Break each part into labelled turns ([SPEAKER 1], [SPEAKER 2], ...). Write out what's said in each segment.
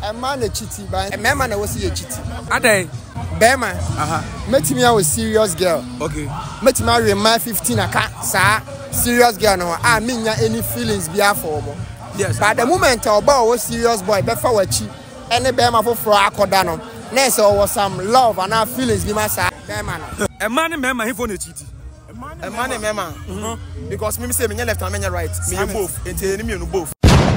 [SPEAKER 1] A man a chitty by a man I was a chitty.
[SPEAKER 2] A day.
[SPEAKER 1] Bema. Met me a serious girl.
[SPEAKER 2] Okay.
[SPEAKER 1] Met marry my 15 a cat, sir. Serious girl no. I mean any feelings be for me.
[SPEAKER 2] Yes.
[SPEAKER 1] But the moment our boy was serious boy, before we cheat, any Bema for Akodano. Next was some love and our feelings be my side. Bema.
[SPEAKER 2] A man and member he for the chitty.
[SPEAKER 3] A man and member. Because me say me left and me right. Me both. It's enemy on both.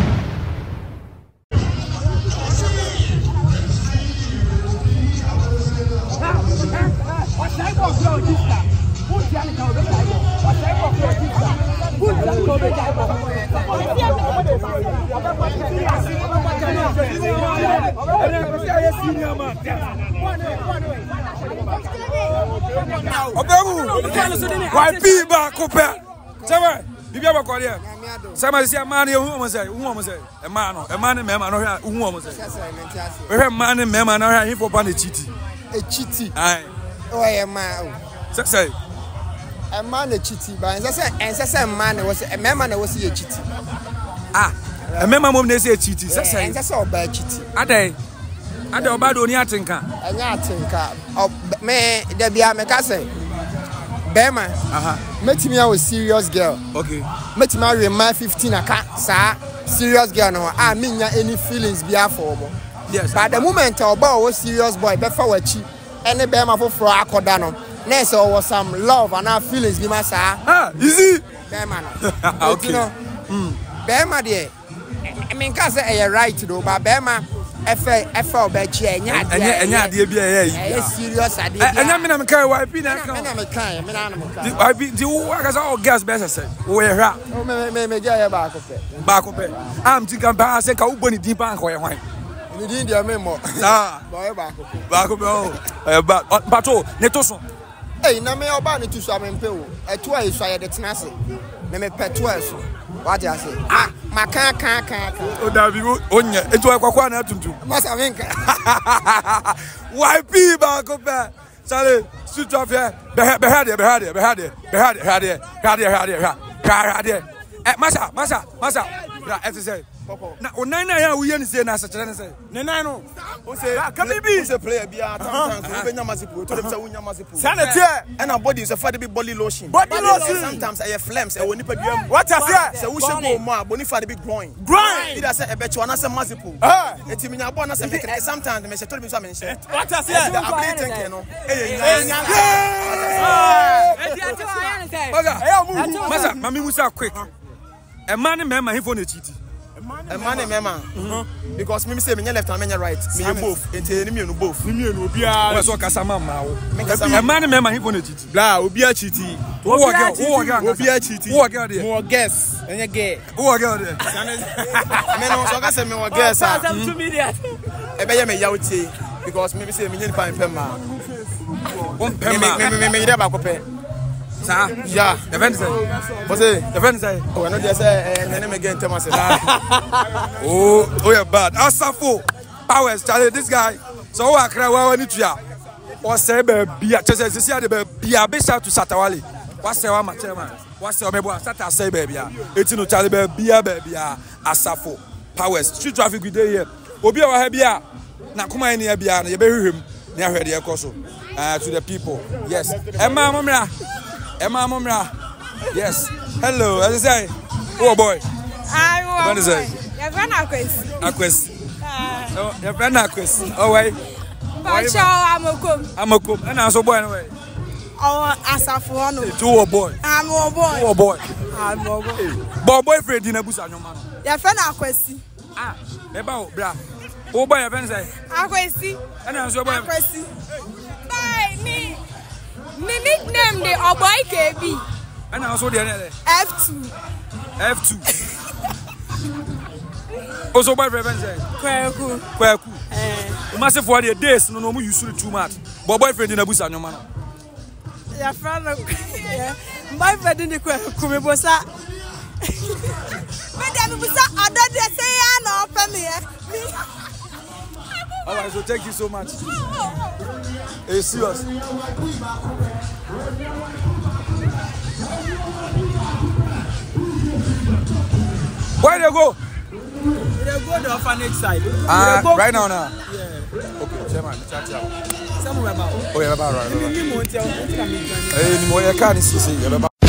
[SPEAKER 2] Ypee back up here. Sama, bibi abakwa there. Sama say man who almost say, a man and member no who almost say. We man and member no he for pan chiti.
[SPEAKER 1] A chitty.
[SPEAKER 2] Aye.
[SPEAKER 1] Oh, a man.
[SPEAKER 2] Say.
[SPEAKER 1] A man a chitty, but a man was a man was a chitty.
[SPEAKER 2] Ah, a member mom they say chiti. Say.
[SPEAKER 1] And that's all bad chitty.
[SPEAKER 2] Ade obado oni atenka.
[SPEAKER 1] Anya atenka. Me there be a mekase. Bema. Met me a serious girl.
[SPEAKER 2] Okay.
[SPEAKER 1] Met marry my 15 a cat, sir. Serious girl no. I mean any feelings be for me.
[SPEAKER 2] Yes.
[SPEAKER 1] But the moment our boy was serious boy, before we cheat, any Bema for Akodano. Next was some love and our feelings be my sir.
[SPEAKER 2] Ah, easy.
[SPEAKER 1] Bema.
[SPEAKER 2] Okay.
[SPEAKER 1] You know, Bema there. I mean, cause I right to do, but Bema. FL bet you and serious idea.
[SPEAKER 2] And I'm in a car, Ypee now. Ypee, the work as all gas best. Where
[SPEAKER 1] may get back of it.
[SPEAKER 2] Back up. I'm thinking about a bunny deep and wine.
[SPEAKER 1] You didn't hear me more.
[SPEAKER 2] Back up. But oh, Netoso.
[SPEAKER 1] Hey, no, me about it to some impel. A twice I had the tenacity. Me pet twice. What I say? Ah, my can't.
[SPEAKER 2] Oh, that be good. Oh, yeah, it's what I want to do.
[SPEAKER 1] Must have been.
[SPEAKER 2] Ypee back up there. Sorry, switch off here. Behind it. Massa. As I say. Now, on 9 we say, Nasa, say, Nano. Can be a player? Be a Sanitaire and our body is a fatty body lotion. Sometimes I have flames. I will nip again. What I say? So we should go more. Bonify be growing. It has a bet you on us a massive. It's in our bonus and sometimes the told me something. What I say? Massa, Mammy was quick. A man and member he for the cheating.
[SPEAKER 3] A man and member. Because me say me left and me right. Me both. It's enemy on both. Me no be a so kasama ma.
[SPEAKER 2] A man and member he for the cheating. Blah, obi a cheating. Obi a cheating. Who are there? More guess. And you get. Who are there?
[SPEAKER 3] Me no so ka say me wa guess. E be ye me yawti because me say me nyi pan pema. Me ide ba ko pe. Sir, yeah, the friend say. What's it? The friend say. Oh, I know they say, and then again, Thomas.
[SPEAKER 2] Oh, yeah, bad. Asafo, powers, Charlie, this guy. So, I cry, I need to. What's say, baby? Just as you see, the baby, a bit to Satawali. What's the one, chairman? What's the baby? Sata say, baby. It's no Charlie, baby, Asafo, powers. Street traffic with here. Obi, our happy. Now, come in here, you bury him near here, the Koso. To the people. Yes. Emma Momra. Yes. Hello. As I say. Oh boy.
[SPEAKER 4] I'm
[SPEAKER 2] what is it?
[SPEAKER 4] Your friend
[SPEAKER 2] Aquis. Your friend Aquis. Oh wait. I'm a cook. And I'm so boy anyway.
[SPEAKER 4] Oh, Asafo no.
[SPEAKER 2] Two boy.
[SPEAKER 4] I'm a boy.
[SPEAKER 2] Oh boy.
[SPEAKER 4] I'm a boy.
[SPEAKER 2] Boyfriend in a bush on your man.
[SPEAKER 4] Your friend Aquis.
[SPEAKER 2] Ah. About bra. Oh boy, your friend say.
[SPEAKER 4] Aquis.
[SPEAKER 2] And I'm so boy.
[SPEAKER 4] Aquis. Bye me. My nickname the Oboy KB.
[SPEAKER 2] And also the
[SPEAKER 4] F2.
[SPEAKER 2] Also by friend say. Kweku. Massive for the days no more used too much. But boyfriend in a bush on your man.
[SPEAKER 4] Your friend my friend in the Kweku me bossa. But then we say other they say no family.
[SPEAKER 2] Alright, so thank you so much. Hey, serious. Where they go?
[SPEAKER 3] go the orphanage side.
[SPEAKER 2] Right now. Yeah. Okay, chairman, chat.
[SPEAKER 3] Some about.
[SPEAKER 2] Oh, yeah, about right.
[SPEAKER 3] You won't tell.
[SPEAKER 2] Hey, you can't see.